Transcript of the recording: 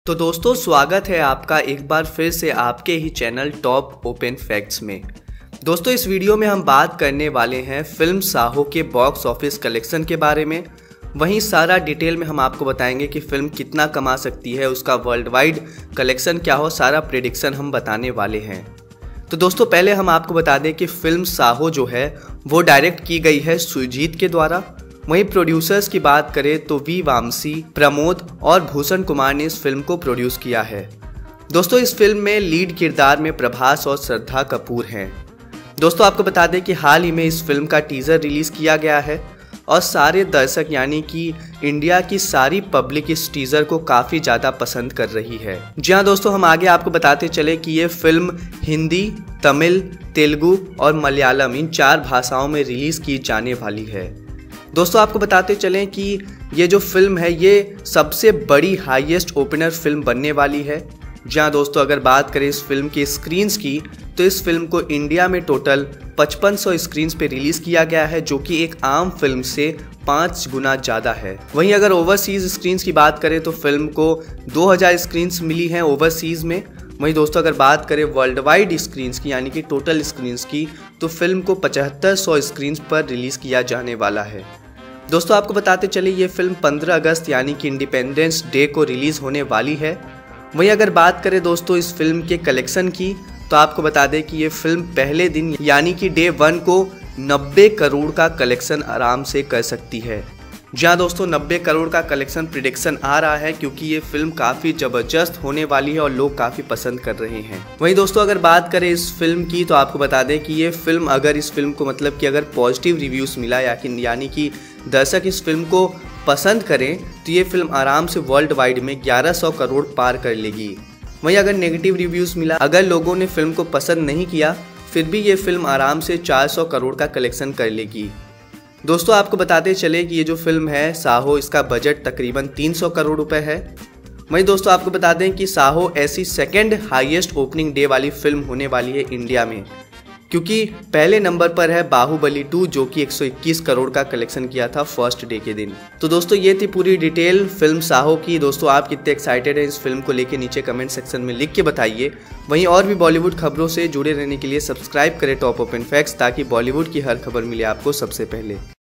तो दोस्तों स्वागत है आपका एक बार फिर से आपके ही चैनल टॉप ओपन फैक्ट्स में। दोस्तों इस वीडियो में हम बात करने वाले हैं फिल्म साहो के बॉक्स ऑफिस कलेक्शन के बारे में। वहीं सारा डिटेल में हम आपको बताएंगे कि फिल्म कितना कमा सकती है, उसका वर्ल्ड वाइड कलेक्शन क्या हो, सारा प्रेडिक्शन हम बताने वाले हैं। तो दोस्तों पहले हम आपको बता दें कि फिल्म साहो जो है वो डायरेक्ट की गई है सुजीत के द्वारा। वहीं प्रोड्यूसर्स की बात करें तो वी वामसी, प्रमोद और भूषण कुमार ने इस फिल्म को प्रोड्यूस किया है। दोस्तों इस फिल्म में लीड किरदार में प्रभास और श्रद्धा कपूर हैं। दोस्तों आपको बता दें कि हाल ही में इस फिल्म का टीजर रिलीज किया गया है और सारे दर्शक यानी कि इंडिया की सारी पब्लिक इस टीजर को काफ़ी ज़्यादा पसंद कर रही है। जी हाँ दोस्तों, हम आगे आपको बताते चले कि ये फिल्म हिंदी, तमिल, तेलुगु और मलयालम इन 4 भाषाओं में रिलीज़ की जाने वाली है। दोस्तों आपको बताते चलें कि ये जो फिल्म है ये सबसे बड़ी हाईएस्ट ओपनर फिल्म बनने वाली है। जहाँ दोस्तों अगर बात करें इस फिल्म की स्क्रीन्स की तो इस फिल्म को इंडिया में टोटल 5500 स्क्रीन्स पे रिलीज़ किया गया है, जो कि एक आम फिल्म से 5 गुना ज़्यादा है। वहीं अगर ओवरसीज़ स्क्रीन्स की बात करें तो फिल्म को 2000 स्क्रीन्स मिली हैं ओवरसीज़ में। वहीं दोस्तों अगर बात करें वर्ल्ड वाइड स्क्रीन्स की यानी कि टोटल स्क्रीन्स की तो फिल्म को 7500 स्क्रीन्स पर रिलीज़ किया जाने वाला है। दोस्तों आपको बताते चले ये फिल्म 15 अगस्त यानी कि इंडिपेंडेंस डे को रिलीज़ होने वाली है। वहीं अगर बात करें दोस्तों इस फिल्म के कलेक्शन की तो आपको बता दें कि ये फिल्म पहले दिन यानी कि डे 1 को 90 करोड़ का कलेक्शन आराम से कर सकती है। जहाँ दोस्तों 90 करोड़ का कलेक्शन प्रिडिक्शन आ रहा है क्योंकि ये फिल्म काफ़ी ज़बरदस्त होने वाली है और लोग काफ़ी पसंद कर रहे हैं। वहीं दोस्तों अगर बात करें इस फिल्म की तो आपको बता दें कि ये फिल्म अगर इस फिल्म को मतलब कि अगर पॉजिटिव रिव्यूज़ मिला यानी कि दर्शक इस फिल्म को पसंद करें तो ये फिल्म आराम से वर्ल्ड वाइड में 1100 करोड़ पार कर लेगी। वहीं अगर नेगेटिव रिव्यूज़ मिला, अगर लोगों ने फिल्म को पसंद नहीं किया, फिर भी ये फिल्म आराम से 400 करोड़ का कलेक्शन कर लेगी। दोस्तों आपको बताते चले कि ये जो फिल्म है साहो, इसका बजट तकरीबन 300 करोड़ रुपए है। वहीं दोस्तों आपको बता दें कि साहो ऐसी सेकंड हाईएस्ट ओपनिंग डे वाली फिल्म होने वाली है इंडिया में, क्योंकि पहले नंबर पर है बाहुबली 2 जो कि 121 करोड़ का कलेक्शन किया था फर्स्ट डे के दिन। तो दोस्तों ये थी पूरी डिटेल फिल्म साहो की। दोस्तों आप कितने एक्साइटेड हैं इस फिल्म को लेके नीचे कमेंट सेक्शन में लिख के बताइए। वहीं और भी बॉलीवुड खबरों से जुड़े रहने के लिए सब्सक्राइब करें टॉप ओपन फैक्ट्स, ताकि बॉलीवुड की हर खबर मिले आपको सबसे पहले।